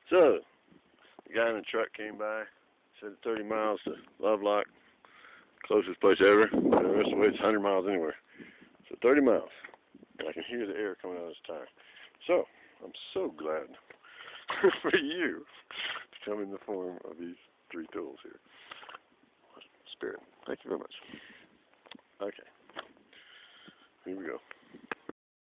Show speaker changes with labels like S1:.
S1: So, the guy in the truck came by, said 30 miles to Lovelock, closest place ever. The rest of the way it's 100 miles anywhere. So 30 miles. And I can hear the air coming out of his tire. So, I'm so glad for you to come in the form of these 3 tools here. Spirit. Thank you very much. Okay. Here we go.